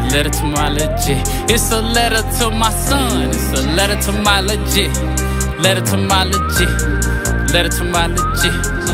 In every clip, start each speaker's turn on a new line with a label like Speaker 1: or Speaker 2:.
Speaker 1: letter to my legit. It's a letter to my son. It's a letter to my legit. Letter to my legit. Letter to my legit.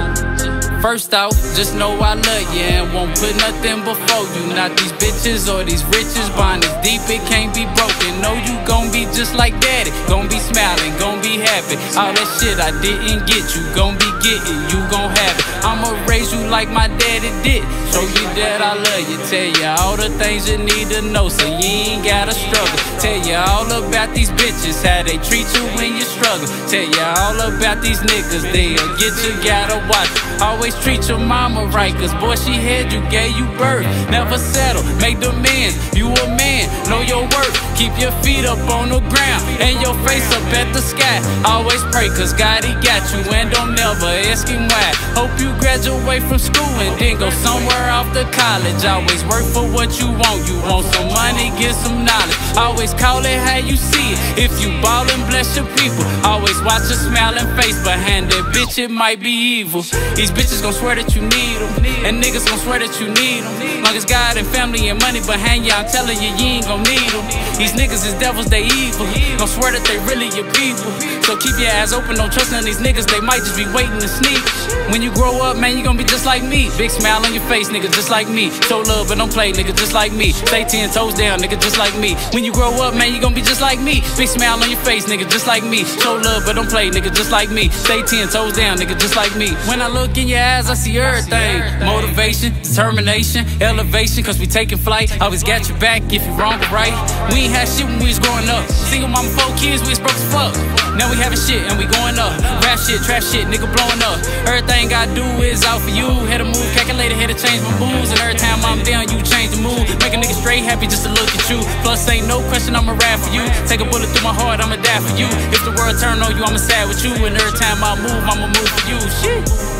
Speaker 1: First off, just know I love you and won't put nothing before you. Not these bitches or these riches. Bond is deep, it can't be broken. No, you gon' be just like daddy. Gon' be smiling, gon' be happy. All that shit I didn't get, you gon' be getting, you gon' have it. I'ma raise you like my daddy did. Show you that I love you. Tell you all the things you need to know so you ain't gotta struggle. Tell you all about these bitches, how they treat you when you struggle. Tell you all about these niggas, they'll get you, gotta watch. Always treat your mama right, cause boy, she had you, gave you birth. Never settle, make demands, you a man, know your worth. Keep your feet up on the ground and your face up at the sky. Always pray, cause God, he got you, and don't never ask him why. Hope you graduate from school and then go somewhere off to college. Always work for what you want. You want some money, get some knowledge. Always call it how you see it. If you ballin', bless your people. Always watch a smiling face behind that bitch, it might be evil. These bitches gon' swear that you need them, and niggas gon' swear that you need them. Long as God and family and money behind you, I'm telling you, you ain't gon' need them. These niggas is devils, they evil. Gon' swear that they really your people. So keep your eyes open, don't trust none of these niggas, they might just be waiting to sneak. When you grow up, man, you gon' be just like me. Big smile on your face, nigga, just like me. Show love, but don't play, nigga, just like me. Stay 10 toes down, nigga, just like me. When you grow up, man, you gon' be just like me. Big smile on your face, nigga, just like me. Show love, but don't play, nigga, just like me. Stay 10 toes down, nigga, just like me. When I look in your eyes, I see everything. Motivation, determination, elevation, cause we taking flight. Always got your back if you wrong or right. We ain't had shit when we was growing up. Single mama, 4 kids, we was broke as fuck. Now we having shit and we going up. Rap shit, trap shit, nigga blowing up. Everything I do is out for you. Had to move, calculator, had to change my moves. And every time I'm down, you change the mood. Make a nigga straight happy just to look at you. Plus ain't no question I'ma ride for you. Take a bullet through my heart, I'ma die for you. If the world turn on you, I'ma side with you. And every time I move, I'ma move for you. Shit.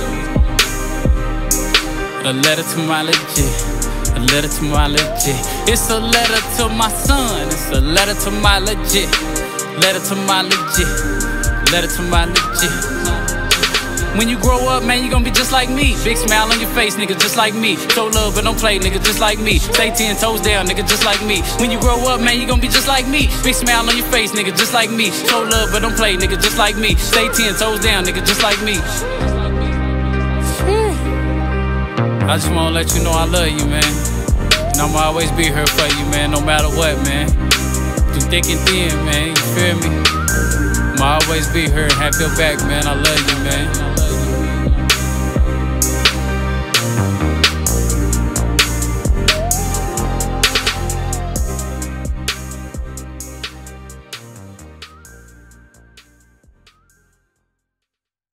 Speaker 1: A letter to my legit. A letter to my legit. It's a letter to my son. It's a letter to my legit. Letter to my legit. Letter to my legit. When you grow up, man, you gon' be just like me. Big smile on your face, nigga, just like me. Show love, but don't play, nigga, just like me. Stay 10 toes down, nigga, just like me. When you grow up, man, you gon' be just like me. Big smile on your face, nigga, just like me. Show love, but don't play, nigga, just like me. Stay 10 toes down, nigga, just like me. I just wanna let you know I love you, man. And I'ma always be here for you, man, no matter what, man. Through thick and thin, man, you feel me? I'ma always be here and have your back, man. I love you, man.